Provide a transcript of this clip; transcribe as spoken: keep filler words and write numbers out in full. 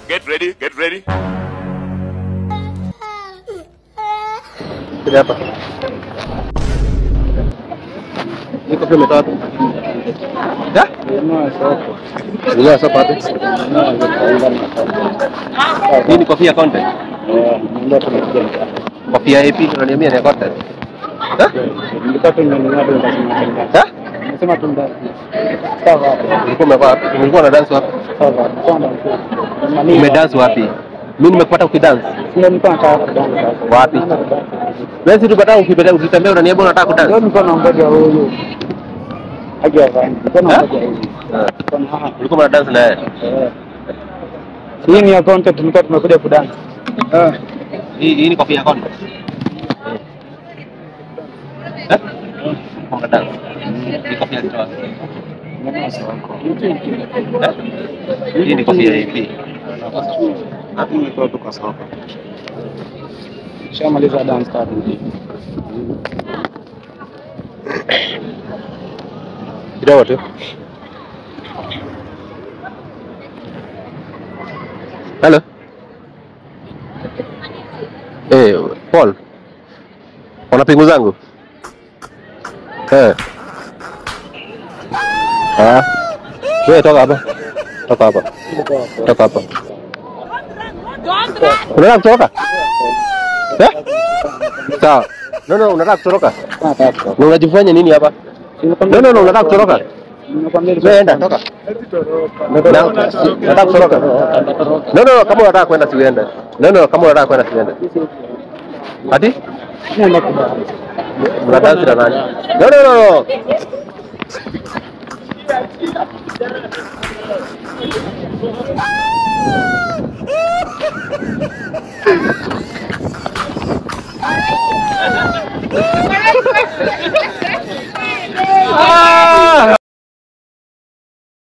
Get ready, get ready. Kenapa? Ini kopi metode. Ya? Ini apa apa? Ini kopi ya konten. Kopi I P kalau dia ni ada konten. Hah? Kita tunjuk ada macam-macam. Hah? Macam tunda. Sawa. Ulikuwa umevaa, ulikuwa na dance wapi? Sawa. Umedance wapi? Mimi nimekupata ukidance. Sio nilikuwa nataka kudance. Wapi? Wewe si tupata ukipenda ukitembea unaniambia unataka kudance. Ndio nilikuwa naongoja huyo. Aje hapa. Nilikuwa naongoja huyo. Ulikuwa una dance na yeye? Eh. Hii ni account tulikuwa tumekuja kudance. Eh. Hii hii ni kopi ya account. Eh? Kwa dance. Ni kopi ya account. Hii ni kopi ya I P. Hapo nimetoa toka sasa. Shamaliza dance card. Kidogo tu. Hello. Eh, Paul. Una pingu zangu? Eh. Ah. Wewe toka hapa. Toka hapa. Toka hapa. Unataka kutoroka? Eh? Sawa. No no, unataka kutoroka? Nataka. Na unajifanya nini hapa? No no no, unataka kutoroka? Nenda toka. Nataka kutoroka. No no, kama unataka kwenda siende. No no, kama unataka kwenda siende. Ati? Unataka sira nani? No no no.